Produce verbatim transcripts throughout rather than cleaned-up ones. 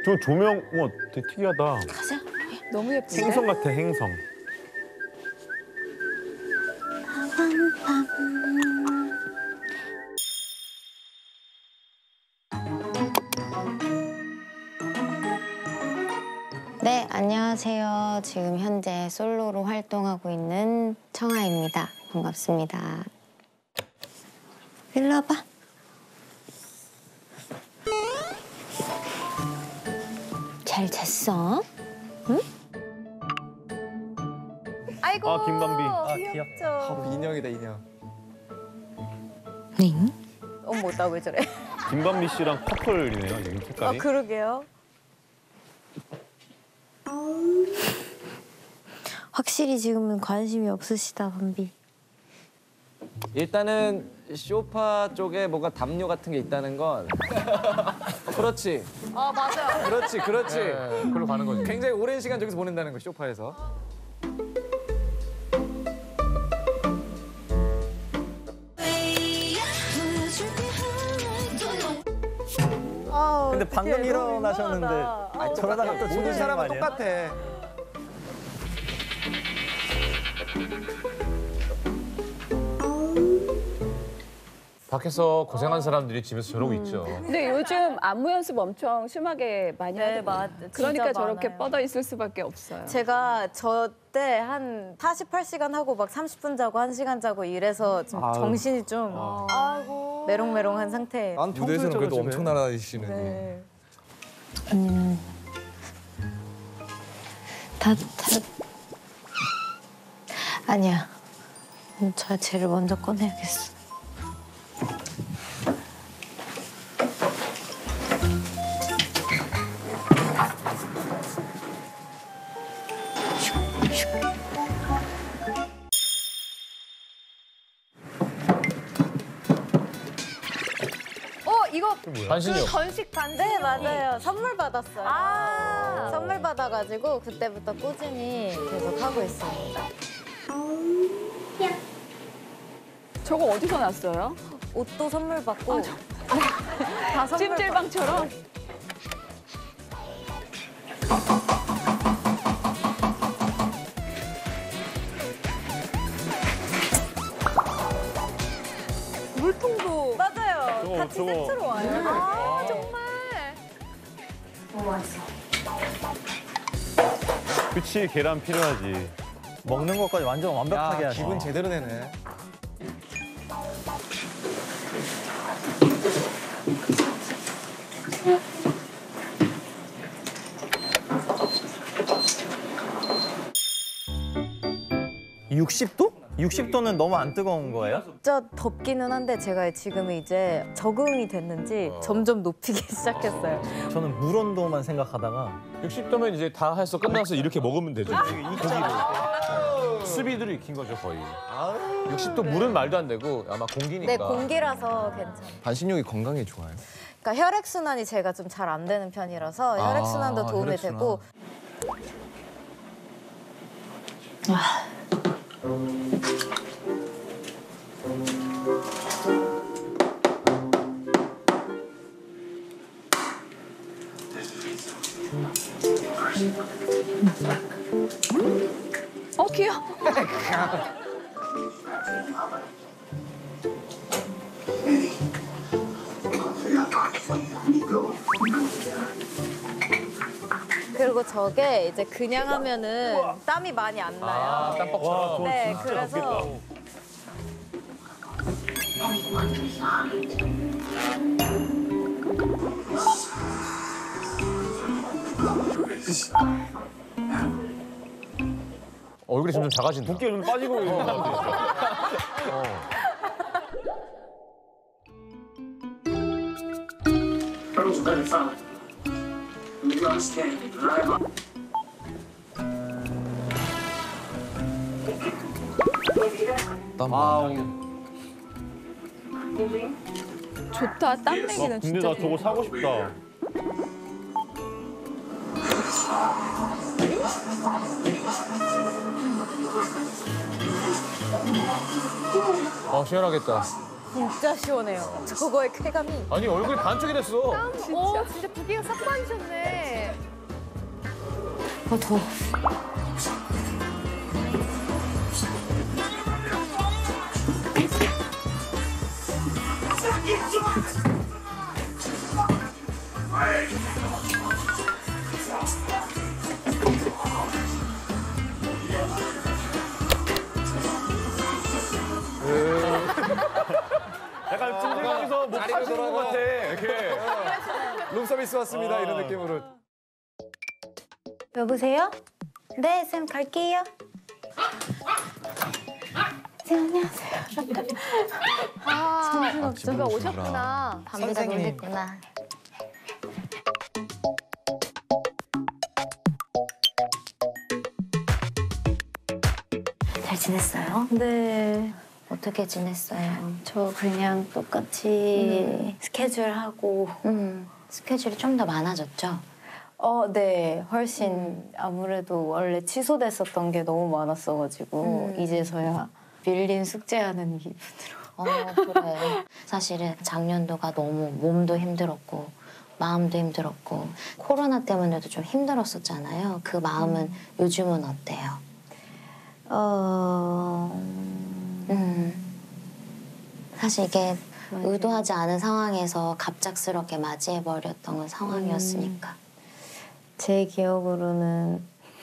저 조명, 와, 되게 특이하다. 가자. 너무 예쁜데? 행성 같아, 행성. 네, 안녕하세요. 지금 현재 솔로로 활동하고 있는 청아입니다. 반갑습니다. 일로 와봐. 잘 잤어? 응? 아이고. 아, 김밤비. 아, 귀엽죠. 아, 인형이다, 인형. 응? 어머, 나 왜 저래? 김밤비 씨랑 커플이네요, 지금 아, 색깔이. 그러게요. 확실히 지금은 관심이 없으시다, 밤비. 일단은 쇼파 쪽에 뭔가 담요 같은 게 있다는 건 그렇지. 아, 맞아요. 그렇지, 그렇지. 네, 그걸로 가는 거지. 굉장히 오랜 시간 저기서 보낸다는 거, 쇼파에서. 아, 근데 방금 어떡해, 너무 일어나셨는데 민망하다. 아, 저러다가 또 모든 주무시는 거 사람은 아니에요? 똑같아. 밖에서 고생한 사람들이 집에서 저러고 음. 있죠. 근데 요즘 안무 연습 엄청 심하게 많이 네, 하더라고요. 맞- 진짜 그러니까 저렇게 많아요. 뻗어 있을 수밖에 없어요. 제가 저 때 한 사십팔 시간 하고 막 삼십 분 자고 한 시간 자고 이래서 좀 아유. 정신이 좀 아. 메롱메롱한 상태예요. 난 무대에서는 평소에 그래도 엄청 날아다니시는데. 네. 음. 다, 다. 아니야. 음, 저 쟤를 먼저 꺼내야겠어. 어, 이거 반신욕. 그 건식 반지? 네, 맞아요. 선물 받았어요. 아 선물 받아가지고 그때부터 꾸준히 계속 하고 있습니다. 저거 어디서 났어요? 옷도 선물 받고 다 선물 찜질방처럼? 물통도 맞아요. 저거, 같이 저거. 세트로 와요. 아 정말. 그치, 계란 필요하지. 먹는 것까지 완전 완벽하게 야, 하시네. 기분 제대로 내네. 육십 도? 육십 도는 너무 안 뜨거운 거예요? 진짜 덥기는 한데 제가 지금 이제 적응이 됐는지 점점 높이기 시작했어요. 저는 물 온도만 생각하다가 육십 도면 이제 다 해서 끝나서 이렇게 먹으면 되죠. 이 고기를. 수비들이 익힌 거죠, 거의. 육십 도 물은 말도 안 되고 아마 공기니까. 네, 공기라서 괜찮아요. 반신욕이 건강에 좋아요. 그러니까 혈액 순환이 제가 좀 잘 안 되는 편이라서 혈액 순환도 아, 도움이 혈액순환. 되고. 어, 귀여워. 그리고 저게 이제 그냥 하면은 땀이 많이 안 나요. 아, 땀뻑처럼. 네, 그래서 얼굴이 점점 작아진다. 붓기가 좀 빠지고 있는 것 같아. Girls better follow. Do you understand? Right? 좋다. 땀 와, 내기는 근데 진짜 나 저거 좋다. 사고 싶다. 어, 시원하겠다. 진짜 시원해요. 저거의 쾌감이. 아니 얼굴이 반쪽이 됐어. 오, 진짜 부기가 싹 빠지셨네. 어, 더워. 약간 찜질방에서 뭐 자리로 파시는 것 돌아가. 같아. 이렇게. 룸서비스 왔습니다. 아. 이런 느낌으로. 여보세요? 네, 쌤 갈게요. 쌤 안녕하세요. 아, 누가 오셨구나. 밤비가 놀랬구나. 잘 지냈어요? 네. 어떻게 지냈어요? 저 그냥 똑같이 스케줄 하고. 음, 스케줄이 좀 더 많아졌죠? 어, 네. 훨씬 아무래도 원래 취소됐었던 게 너무 많았어가지고 음. 이제서야 밀린 숙제하는 기분으로. 어, 그래. 사실은 작년도가 너무 몸도 힘들었고 마음도 힘들었고 코로나 때문에도 좀 힘들었었잖아요. 그 마음은 요즘은 어때요? 어... 음. 사실 이게 맞아요. 의도하지 않은 상황에서 갑작스럽게 맞이해버렸던 상황이었으니까. 제 기억으로는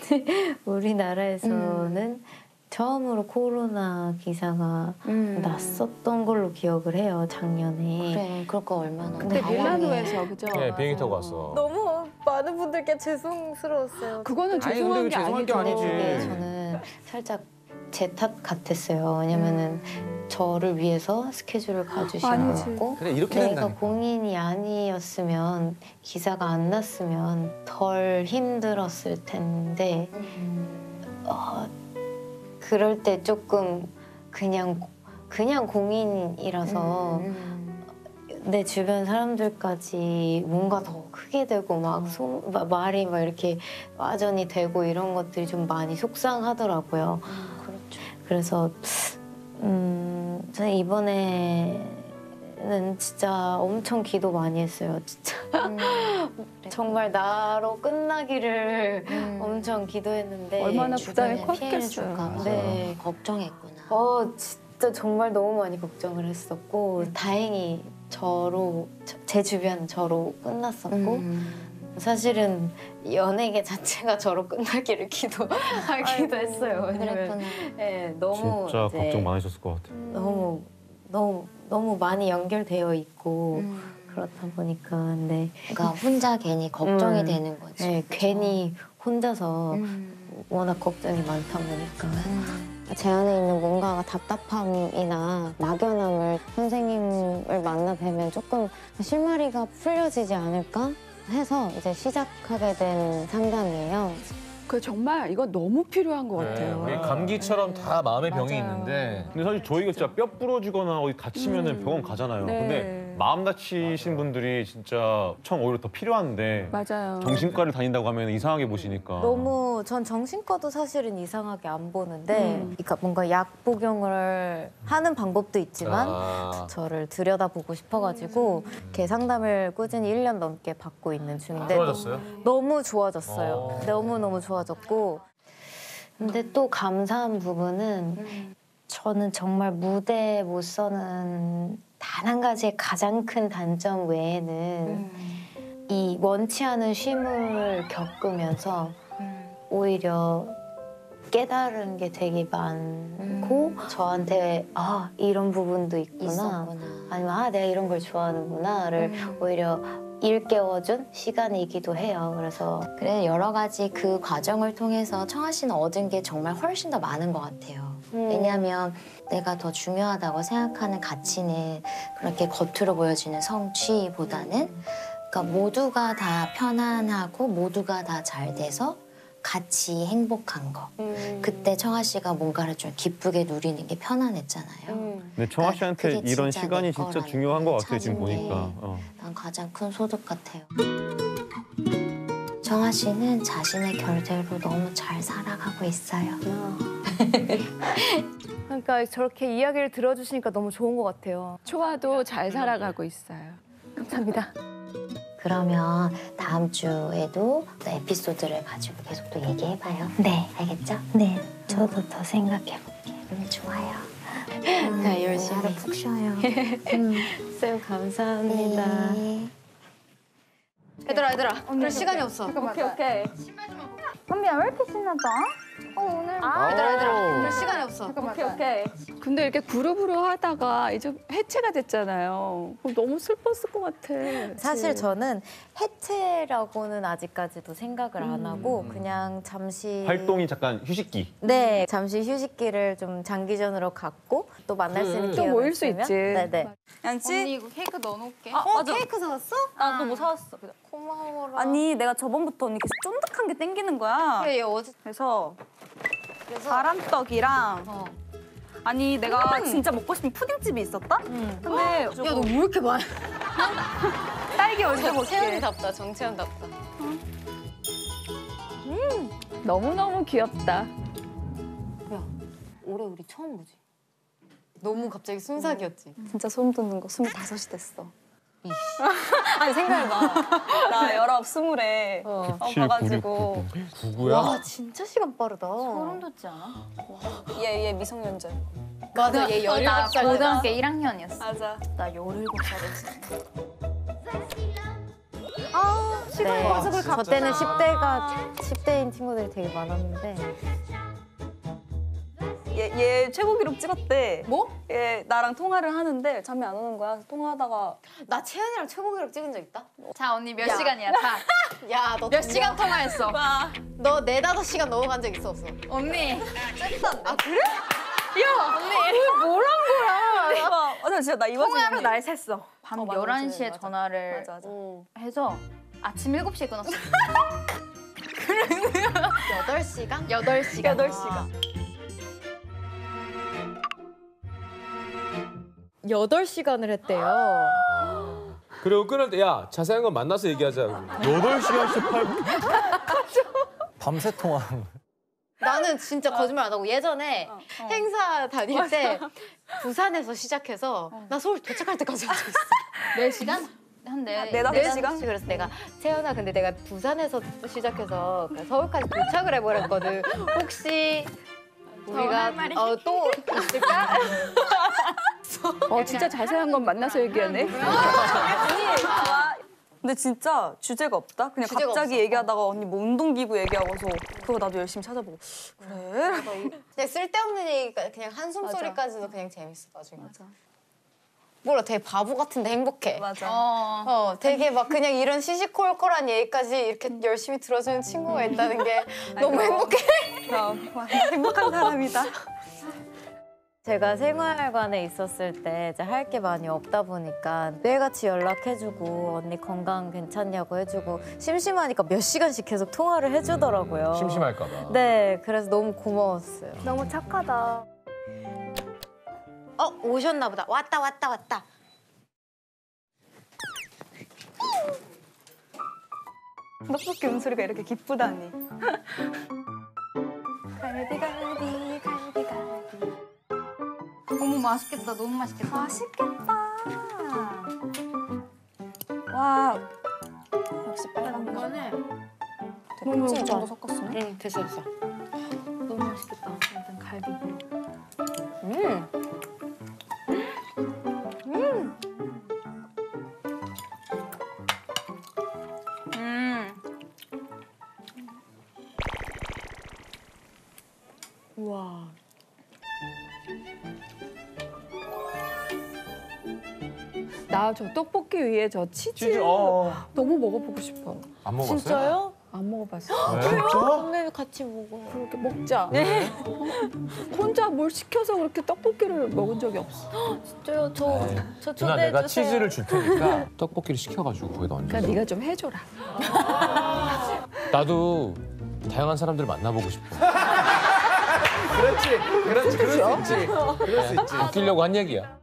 우리나라에서는 처음으로 코로나 기사가 음. 났었던 걸로 기억을 해요, 작년에. 그래, 그럴 거 얼마나. 근데 당연히. 밀라노에서 그죠? 네, 비행기 타고 왔어. 너무 많은 분들께 죄송스러웠어요. 그거는 아니, 죄송한 근데 게 죄송할 게 아니죠. 아니지. 그게 저는 살짝 제 탓 같았어요. 왜냐면은 저를 위해서 스케줄을 가주신 아니지. 거고 그래 이렇게 내가 된다니까. 공인이 아니었으면 기사가 안 났으면 덜 힘들었을 텐데 음. 어, 그럴 때 조금 그냥 그냥 공인이라서 음. 내 주변 사람들까지 뭔가 더 크게 되고 막 소, 마- 말이 막 이렇게 와전이 되고 이런 것들이 좀 많이 속상하더라고요. 그렇죠. 그래서 음, 저는 이번에는 진짜 엄청 기도 많이 했어요. 진짜 음. 정말 나로 끝나기를 음. 엄청 기도했는데 얼마나 부담이 주변에 피해를 컸겠어요. 줄까 봐 네. 걱정했구나. 어 진짜 정말 너무 많이 걱정을 했었고 다행히 저로 저- 제 주변은 저로 끝났었고 음. 사실은 연예계 자체가 저로 끝나기를 기도하기도 했어요. 왜냐면 그랬구나. 네, 너무 진짜 이제 걱정 많으셨을 것 같아. 너무 너무 너무 많이 연결되어 있고 음. 그렇다 보니까 근데 그러니까 혼자 괜히 걱정이 음. 되는 거지. 네, 그죠? 괜히 혼자서 음. 워낙 걱정이 많다 보니까 음. 제 안에 있는 뭔가 답답함이나 막연함을 선생님을 만나 뵈면 조금 실마리가 풀려지지 않을까 해서 이제 시작하게 된 상담이에요. 그 정말 이거 너무 필요한 것 네, 같아요. 우리 감기처럼 다 마음의 병이 맞아요. 있는데 근데 사실 저희가 진짜 뼈 부러지거나 어디 다치면은 음. 병원 가잖아요. 네. 근데 마음 다치신 분들이 진짜 청 오히려 더 필요한데 맞아요. 정신과를 다닌다고 하면 이상하게 보시니까. 너무 전 정신과도 사실은 이상하게 안 보는데 음. 그러니까 뭔가 약 복용을 하는 방법도 있지만 아. 저를 들여다보고 싶어가지고 이렇게 상담을 꾸준히 일 년 넘게 받고 있는 중인데 좋아졌어요? 너무 좋아졌어요. 어. 너무너무 좋아졌고 근데 또 감사한 부분은 저는 정말 무대에 못 서는 단 한 가지의 가장 큰 단점 외에는 음. 이 원치 않은 쉼을 겪으면서 음. 오히려 깨달은 게 되게 많고 저한테 아 이런 부분도 있구나 있었구나. 아니면 아 내가 이런 걸 좋아하는구나를 음. 오히려 일깨워준 시간이기도 해요. 그래서 그래 여러 가지 그 과정을 통해서 청아 씨는 얻은 게 정말 훨씬 더 많은 것 같아요. 음. 왜냐하면 내가 더 중요하다고 생각하는 가치는 그렇게 겉으로 보여지는 성취보다는 그러니까 모두가 다 편안하고 모두가 다 잘 돼서 같이 행복한 거. 음. 그때 청아 씨가 뭔가를 좀 기쁘게 누리는 게 편안했잖아요. 음. 근데 청아 그러니까 씨한테 그게 이런 진짜 시간이 내 진짜 거라는 중요한 것 걸 같아요. 지금 찾은 게 보니까. 어. 난 가장 큰 소득 같아요. 성아 씨는 자신의 결대로 너무 잘 살아가고 있어요. 그러니까 저렇게 이야기를 들어주시니까 너무 좋은 것 같아요. 초아도 잘 살아가고 있어요. 감사합니다. 그러면 다음 주에도 또 에피소드를 가지고 계속 또 얘기해봐요. 네. 알겠죠? 네, 저도 더 생각해볼게요. 네, 좋아요. 네, 열심히. 하루 푹 쉬어요. 쌤 감사합니다. 네. 얘들아, 얘들아. 그럴 시간이 없어. 오케이 오케이. 선미야, 왜 이렇게 신나다? 어, 오늘. 아, 얘들아, 얘들아. 그럴 시간이 없어. 오케이 오케이. 근데 이렇게 그룹으로 하다가 이제 해체가 됐잖아요. 그럼 너무 슬펐을 것 같아. 사실 저는 해체라고는 아직까지도 생각을 안 하고 그냥 잠시 활동이 잠깐 휴식기. 네, 잠시 휴식기를 좀 장기전으로 갖고 또 만날 수 있는 또 기회가 모일 수 있으면 있지. 네네. 양치? 언니 이거 케이크 넣어놓을게. 아, 어, 맞아. 케이크 사왔어? 나 너 뭐 사왔어. 고마워라. 아니 내가 저번부터 언니 계속 쫀득한 게 땡기는 거야. 얘 어제 그래서 그래서 바람떡이랑 어. 아니 내가 진짜 먹고 싶은 푸딩집이 있었다? 응. 근데 야, 너 왜 이렇게 많아? 딸기 얼려 볼게. 채연이답다, 정채연답다. 너무너무 귀엽다. 올해 우리 처음 보지? 너무 갑자기 순삭이었지? 진짜 소름 돋는 거 스물다섯이 됐어. 아니 생각해봐. 나 열아홉, 스물에 어. 어, 봐가지고 구구야? 와, 진짜 시간 빠르다. 소름 돋지 않아? 얘, 얘 미성년자. 맞아, 얘 열일곱 살 고등학교 일 학년이었어. 맞아. 나 열일곱 살이었어. 아, 시간 네. 가서 그걸 저 때는 십 대가 십 대인 친구들이 되게 많았는데 얘, 얘 최고 기록 찍었대. 뭐? 얘 나랑 통화를 하는데 잠이 안 오는 거야. 그래서 통화하다가 나 채연이랑 최고 기록 찍은 적 있다? 자 언니 몇 야. 시간이야? 다. 야, 너 몇 시간 통화했어? 너 네다섯 시간 넘어간 적 있어 없어? 언니. 아, 그래? 야 언니. 뭐란 거야? 대박. 맞아 진짜 나 이거 통화로 날 샜어. 밤 어, 맞아, 열한 시에 맞아. 전화를 맞아 맞아. 해서 아침 일곱 시에 끊었어. 여덟 시간? 여덟 시간. 여덟 시간. 여덟 시간을 했대요. 그리고 끊을 때 야 자세한 건 만나서 얘기하자. 여덟 시간씩 팔고. 밤새 통화하는 거야. 나는 진짜 거짓말 안 하고 예전에 어, 어. 행사 다닐 때 부산에서 시작해서 나 서울 도착할 때까지 한 적 있어. 네 시간? 한네 네다섯 네 시간? 그래서 내가 채연아 근데 내가 부산에서 시작해서 서울까지 도착을 해버렸거든. 혹시 우리가 어, 또 있을까? 어 진짜 자세한 건 만나서 얘기하네. 아니 아, 근데 진짜 주제가 없다. 그냥 주제가 갑자기 없어. 얘기하다가 언니 뭐 운동기구 얘기하고서 그거 나도 열심히 찾아보고 그래? 그냥 쓸데없는 얘기가 그냥 한숨 맞아. 소리까지도 그냥 재밌어 나중에. 맞아. 몰라 되게 바보 같은데 행복해. 맞아. 어. 어, 되게 막 그냥 이런 시시콜콜한 얘기까지 이렇게 열심히 들어주는 친구가 있다는 게 너무 행복해. 그럼 와, 행복한 사람이다. 제가 생활관에 있었을 때 이제 할 게 많이 없다 보니까 매일같이 연락해주고 언니 건강 괜찮냐고 해주고 심심하니까 몇 시간씩 계속 통화를 해주더라고요. 심심할까 봐. 네, 그래서 너무 고마웠어요. 너무 착하다. 어, 오셨나 보다. 왔다, 왔다, 왔다. 떡볶이 음소리가 이렇게 기쁘다니. 갈비 갈비 갈비 갈비. 어머 맛있겠다. 너무 맛있겠다. 맛있겠다. 와 역시 빨간 거. 이거는 너무 이 정도 섞었으면? 응 됐어 됐어. 너무 맛있겠다. 일단 갈비. 음. 음. 우와. 나 저 떡볶이 위에 저 치즈, 치즈, 어. 너무 먹어보고 싶어. 안 먹었어요? 진짜요? 안 먹어봤어. 선배 같이 먹어요. 그렇게 먹자. 네. 혼자 뭘 시켜서 그렇게 떡볶이를 먹은 적이 없어. 진짜요? 저, 저 누나 내가 초대해주세요. 치즈를 줄 테니까 떡볶이를 시켜가지고 거기다 얹어. 그러니까 네가 좀 해줘라. 나도 다양한 사람들 만나보고 싶어. 그렇지, 그렇지, 그럴 수 있지. 그럴 수 있지. 웃기려고 한 얘기야.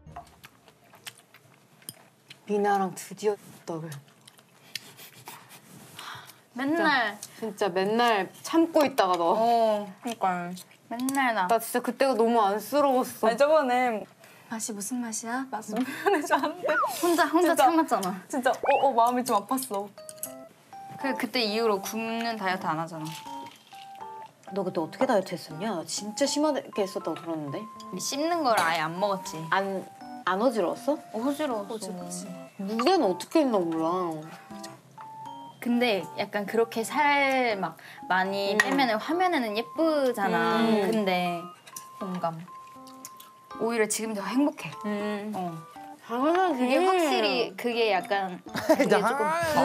미나랑 드디어 떡을. 맨날 진짜 맨날 참고 있다가 너. 어, 그러니까 맨날 나. 나 진짜 그때가 너무 안쓰러웠어. 아니 저번에 맛이 무슨 맛이야? 맛을 표현해줘 안 돼. 혼자 혼자 진짜. 참았잖아. 진짜 어, 어 마음이 좀 아팠어. 그 그때 이후로 굶는 다이어트 안 하잖아. 너 그때 어떻게 다이어트 했었냐? 진짜 심하게 했었다고 들었는데. 씹는 걸 아예 안 먹었지. 안, 안 어지러웠어? 어지러웠어. 무대는 어떻게 했나 몰라. 근데 약간 그렇게 살 막 많이 음. 빼면은 화면에는 예쁘잖아. 음. 근데 공감. 오히려 지금 더 행복해. 음. 어. 당연하지. 그게 확실히 그게 약간 그게 조금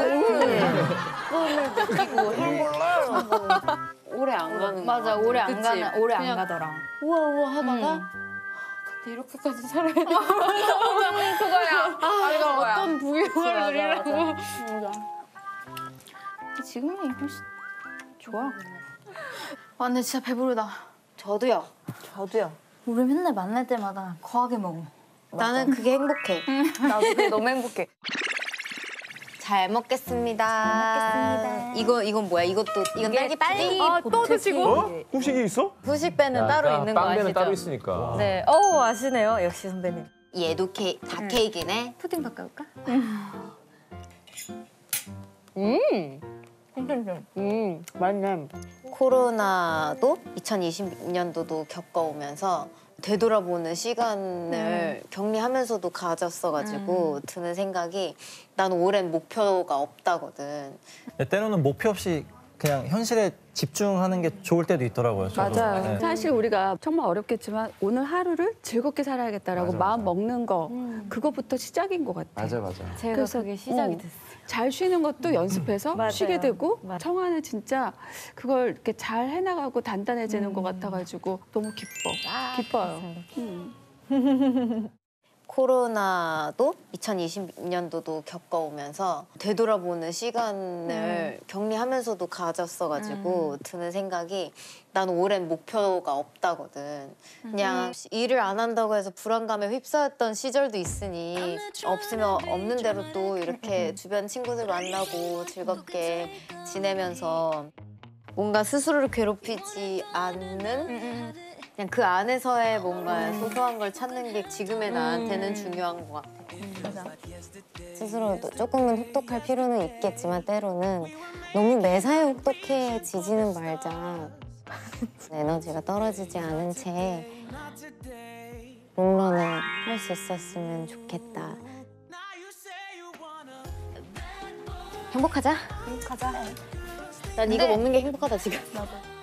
꿈을 느끼고 행복하고 오래 안 가는 맞아 거 오래 안 그치? 가는 오래 안 그냥 가더라. 우와 우와 하다가 음. 근데 이렇게까지 살아야 돼. 그거야. 아 내가 그거야. 어떤 부유를 맞아, 누리라고. 맞아. 지금이 훨씬 좋아. 아 근데 진짜 배부르다. 저도요. 저도요. 우리 맨날 만날 때마다 거하게 먹어. 나는 그게 행복해. 나도 그게 너무 행복해. 잘 먹겠습니다. 잘 먹겠습니다. 이거 이건 뭐야? 이것도 이건 딸기 딸기 아, 또 드시고? 어? 후식이 있어? 후식배는 야, 따로 야, 있는 거 빵배는 아시죠? 따로 있으니까. 네. 어 아시네요. 역시 선배님. 얘도 케이 다 케이크네. 푸딩 바꿔볼까? 음. 음, 맞네. 코로나도 이천이십 년도도 겪어오면서 되돌아보는 시간을 음. 격리하면서도 가졌어가지고 드는 생각이 나는 올해는 목표가 없다거든. 때로는 목표 없이 그냥 현실에 집중하는 게 좋을 때도 있더라고요. 저도. 맞아요. 네. 사실 우리가 정말 어렵겠지만 오늘 하루를 즐겁게 살아야겠다라고 맞아, 마음 맞아. 먹는 거 그거부터 시작인 것 같아. 맞아 맞아. 제가 그래서, 그게 시작이 어. 됐어요. 잘 쉬는 것도 연습해서 맞아요. 쉬게 되고 맞아요. 청아는 진짜 그걸 이렇게 잘 해나가고 단단해지는 것 같아가지고 너무 기뻐. 기뻐요. 음. 코로나도 이천이십 년도도 겪어오면서 되돌아보는 시간을 격리하면서도 가졌어가지고 드는 생각이 나는 올해는 목표가 없다거든. 그냥 일을 안 한다고 해서 불안감에 휩싸였던 시절도 있으니 없으면 없는 대로 또 이렇게 주변 친구들 만나고 즐겁게 지내면서 뭔가 스스로를 괴롭히지 않는 그냥 그 안에서의 뭔가 소소한 걸 찾는 게 지금의 나한테는 중요한 것 같아. 스스로 조금은 혹독할 필요는 있겠지만 때로는 너무 매사에 혹독해지지는 말자. 에너지가 떨어지지 않은 채 롱런을 할 수 있었으면 좋겠다. 행복하자. 행복하자. 난 이거 먹는 게 행복하다 지금. 나도.